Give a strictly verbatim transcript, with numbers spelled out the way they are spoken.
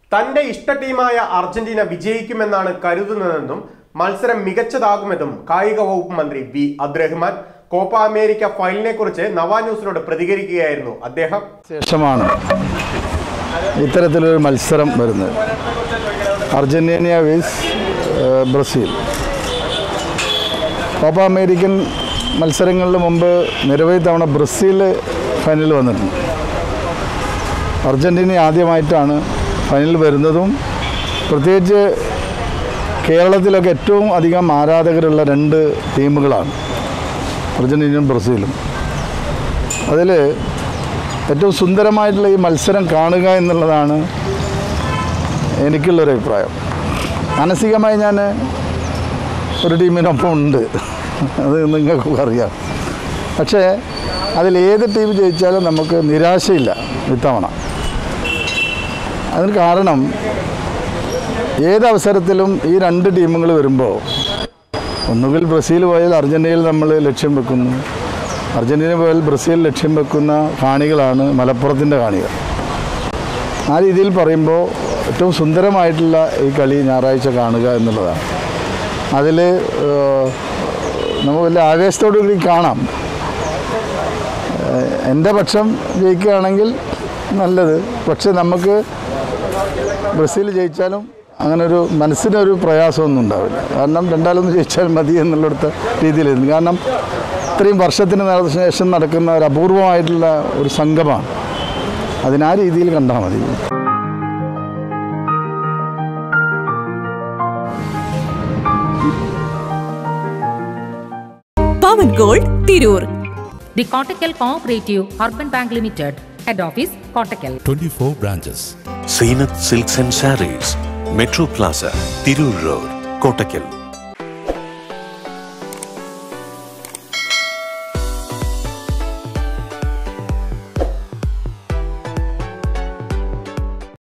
തന്റെ ഇഷ്ട ടീമായ അർജന്റീന വിജയിക്കുമെന്നാണ് കരുതുന്നതെന്നും മത്സരം മികച്ചതാകുമെന്നും കായിക വകുപ്പ് മന്ത്രി വി അബ്ദുറഹ്മാൻ കോപ്പ അമേരിക്ക ഫൈനലിനെ കുറിച്ച് നവാ ന്യൂസിനോട് പ്രതികരിക്കുകയായിരുന്നു അദ്ദേഹം. ശേഷമാണ് ഇത്തരത്തിലൊരു മത്സരം വരുന്നത്. Argentina versus Brazil. Copa American മത്സരങ്ങളിൽ മുമ്പ് നിരവധി തവണ ബ്രസീൽ ഫൈനലിൽ വന്നിട്ടുണ്ട്. അർജന്റീന ആദ്യമായിട്ടാണ് ഫൈനലിൽ വരുന്നതും പ്രത്യേകിച്ച് കേരളത്തിലൊക്കെ ഏറ്റവും അധികം ആരാധകരുള്ള രണ്ട് ടീമുകളാണ് അർജന്റീനയും ബ്രസീലും. അതിൽ ഏറ്റവും സുന്ദരമായിട്ടുള്ള ഈ മത്സരം കാണുക എന്നുള്ളതാണ് എനിക്കുള്ളൊരു അഭിപ്രായം. മാനസികമായി ഞാൻ ഒരു ടീമിനൊപ്പം ഉണ്ട്, അത് നിങ്ങൾക്കും അറിയാം. പക്ഷേ അതിലേത് ടീം ജയിച്ചാലും നമുക്ക് നിരാശയില്ല ഇത്തവണ. അതിന് കാരണം ഏതവസരത്തിലും ഈ രണ്ട് ടീമുകൾ വരുമ്പോൾ ഒന്നുകിൽ ബ്രസീൽ പോയാൽ അർജൻറ്റീനയിൽ നമ്മൾ ലക്ഷ്യം വെക്കുന്നു, അർജൻറ്റീന പോയാൽ ബ്രസീൽ ലക്ഷ്യം വെക്കുന്ന കാണികളാണ് മലപ്പുറത്തിൻ്റെ കാണികൾ. ആ രീതിയിൽ പറയുമ്പോൾ ഏറ്റവും സുന്ദരമായിട്ടുള്ള ഈ കളി ഞായറാഴ്ച കാണുക എന്നുള്ളതാണ്. അതിൽ നമുക്ക് വലിയ ആവേശത്തോടു കൂടി കാണാം. എൻ്റെ പക്ഷം ജയിക്കുകയാണെങ്കിൽ നല്ലത്. പക്ഷെ നമുക്ക് ബ്രസീൽ ജയിച്ചാലും അങ്ങനെ ഒരു മനസ്സിനൊരു പ്രയാസമൊന്നും ഉണ്ടാവില്ല. കാരണം രണ്ടാലൊന്നും ജയിച്ചാൽ മതി എന്നുള്ളിടത്ത രീതിയിലായിരുന്നു. കാരണം ഇത്രയും വർഷത്തിന് ശേഷം നടക്കുന്ന ഒരു അപൂർവമായിട്ടുള്ള ഒരു സംഗമമാണ്. അതിനാ രീതിയിൽ കണ്ടാൽ മതി. Pavan gold Tirur. The Kottakkal Cooperative Urban Bank Limited, Head Office, Kottakkal. twenty-four branches. Seenath Silks and Sarees, Metro Plaza, Tirur Road, Kottakkal.